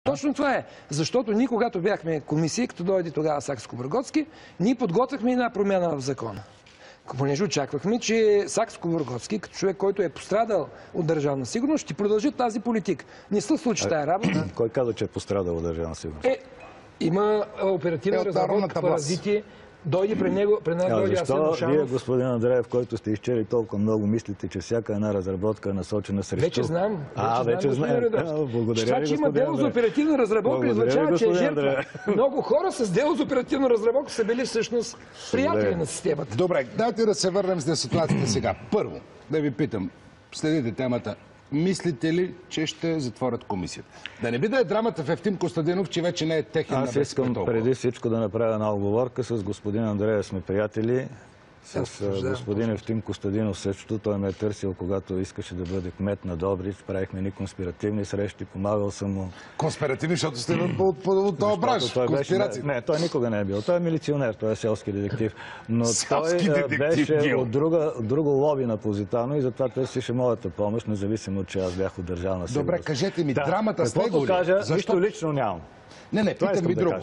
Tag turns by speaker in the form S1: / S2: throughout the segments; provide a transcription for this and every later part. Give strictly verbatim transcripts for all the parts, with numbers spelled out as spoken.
S1: Точно това е. Защото ние, когато бяхме комисия, като дойде тогава Сакскобургготски, ние подготвяхме една промяна в закона. Понеже очаквахме, че Сакскобургготски, като човек, който е пострадал от държавна сигурност, ще продължи тази политика. Не се случи тая работа.
S2: Кой каза, че е пострадал от държавна сигурност?
S1: Е, има оперативна е разработка, паразити. Дойде при него, при нас дойде Асен Ушанов.
S2: Вие, господин Андреев, който сте изчели толкова много, мислите, че всяка една разработка е насочена срещу...
S1: Вече знам.
S2: А, вече знаем.
S1: Благодаря ви, че има дело за оперативна разработка, излъчава, че е жертва. Много хора с дело за оперативна разработка са били всъщност приятели на системата.
S3: Добре, дайте да се върнем на ситуацията сега. Първо, да ви питам, следите темата. Мислите ли, че ще затворят комисията? Да не би да е драмата в Евтим Костадинов, че вече не е техен на БСП.
S2: Аз искам преди всичко да направя една оговорка. С господин Андреев сме приятели. С господин Евтим Костадинов също. Той ме е търсил, когато искаше да бъде кмет на Добрич. Правихме ни конспиративни срещи, помагал съм му.
S3: Конспиративни, защото сте от този бранш. Конспирации.
S2: Не, той никога не е бил. Той е милиционер, той е селски детектив. Но той беше от друго лоби на Позитано и затова търсише моята помощ, независимо, че аз бях от държавна сигурност.
S3: Добре, кажете ми, драмата с него ли?
S2: Кажа, нищо лично нямам.
S3: Не, не, питам ви друго.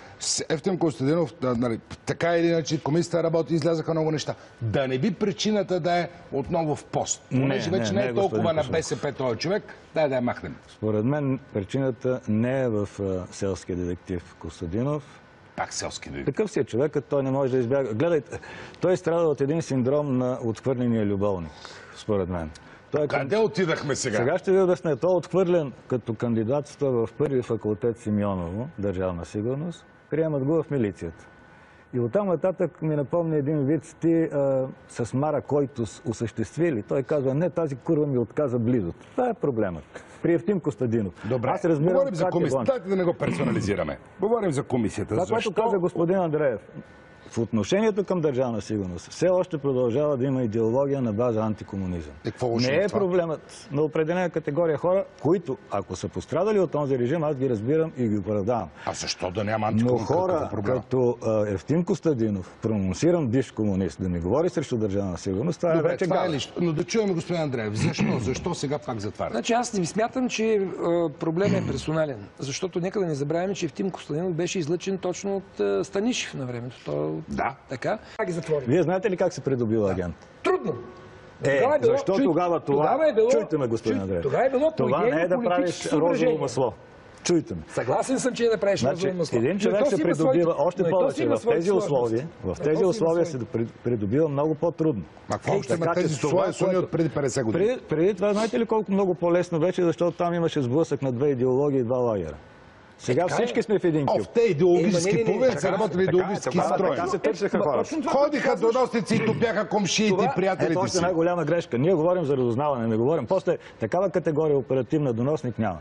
S3: Евтим Костадинов, нали, така или иначе, комисията работи, излязаха много неща. Да не би причината да е отново в пост? Понеже вече не е толкова на БСП този човек, дай да я махнем.
S2: Според мен причината не е в селския детектив Костадинов.
S3: Пак селски детектив.
S2: Такъв си е човекът, той не може да избяга. Гледайте, той страда от един синдром на отхвърления любовник, според мен.
S3: Той е Къде към... отидахме сега?
S2: Сега ще ви обясня. Той е отхвърлен като кандидатства в първи факултет Симеоново, държавна сигурност. Приемат го в милицията. И оттам нататък ми напомня един вид ти а, с Мара, който осъществили. Той казва, не, тази курва ми отказа близост. Това е проблемът. При Евтим Костадинов.
S3: Добре,
S2: аз разбирам,
S3: говорим за комисията. Дайте да не го персонализираме. Говорим за комисията.
S2: Това, което каза господин Андреев. В отношението към държавна сигурност все още продължава да има идеология на база антикомунизъм. Не е проблемът на определена категория хора, които, ако са пострадали от този режим, аз ги разбирам и ги оправдавам.
S3: А защо да няма антикомунизъм?
S2: Но хора, като Евтим Костадинов, прононсиран бивш комунист, да ми говори срещу държавна сигурност, това
S3: Добре,
S2: е вече
S3: това е лично. Но да чуем господин Андреев. Защо? Защо сега пак затварят?
S1: Значи аз не смятам, че проблемът е персонален. Защото нека да не забравяме, че Евтим Костадинов беше излъчен точно от Станишев на времето.
S3: Да.
S1: Така? Как ги затворим?
S2: Вие знаете ли как се придобива агент?
S1: Трудно.
S2: Е,
S1: е било,
S2: защо
S1: чуй,
S2: тогава това?
S1: Тогава е било,
S2: Чуйте ме, господин Андреев.
S1: Това, е било
S2: това не е да правиш розово масло. Чуйте ме.
S1: Съгласен съм, че е да правиш
S2: значи,
S1: розово масло.
S2: Един човек се придобива още повече в тези условия. В тези условия се придобива много по-трудно.
S3: А какво ще има тези условия суни от преди петдесет години?
S2: Преди, преди това, знаете ли колко много по-лесно беше, защото там имаше сблъсък на две идеологии и два лагера. Сега всички сме в един кюб.
S3: О, в те идеологически половина са работили идеологически строи.
S2: Така се търсеха хора.
S3: Ходиха доносници и топяха комшиите и приятелите си.
S2: Ето още най-голяма грешка. Ние говорим за разузнаване, не говорим. После такава категория оперативна доносник няма.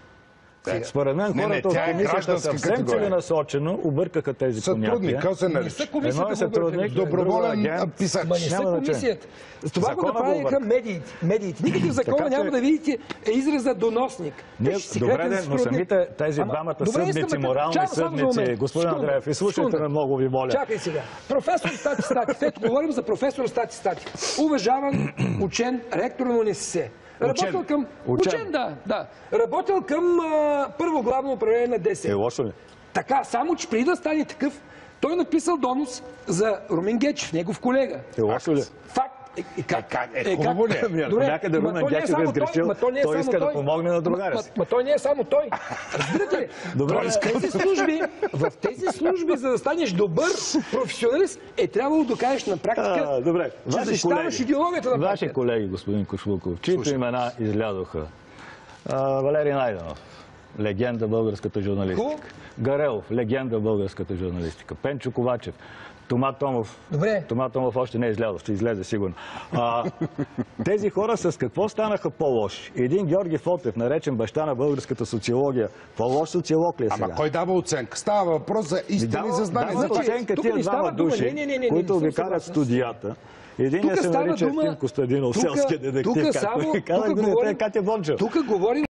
S2: Според мен хората от комисията съвсем целенасочено объркаха тези понятия.
S3: Сътрудник, как се нарича?
S2: Едно е сътрудник,
S3: доброволен писач.
S1: Ма не са комисията. Това го направиха медиите. Никъде в закона няма да видите израза доносник.
S2: Добре, но самите тези двамата съдници, морални съдници, господин Андреев, изслушайте ме, много ви моля.
S1: Чакай сега. Професор Стати Статев. Ето, говорим за професор Стати Статев. Уважаван, учен, ректор на УНСС. Работил към... Учен, да, да. Работил към а, първо главно управление на ДС.
S2: Е, лошо ли?
S1: Така, само че преди да стане такъв, той написал донос за Румен Гечев, негов колега.
S2: Е, лошо ли?
S1: Факт. Е, как?
S3: Е, хубаво ли?
S2: Някъде Румен Гечев е сгрешил, той иска да помогне на другаря си.
S1: Ма той не е само той. Разбирате ли? В тези служби, в тези служби, за да станеш добър професионалист, е трябвало да докажеш на практика, че защитаваш идеологията на
S2: партията. Ваши колеги, господин Кошлуков, чието имена излязоха. Валерий Найденов, легенда българската журналистика. Гарелов, легенда българската журналистика. Пенчо Ковачев. Тома Томов.
S1: Добре.
S2: Тома Томов още не е излязъл, ще излезе сигурно. А, тези хора с какво станаха по-лоши? Един Георги Фотев, наречен баща на българската социология, по-лош социолог ли е сега?
S3: Ама кой дава оценка? Става въпрос за истини за знание.
S2: Дава оценка тия двама души, които обикарят студията. Единият се нарича Евтим Костадинов, селския детектив.
S1: Тук говорим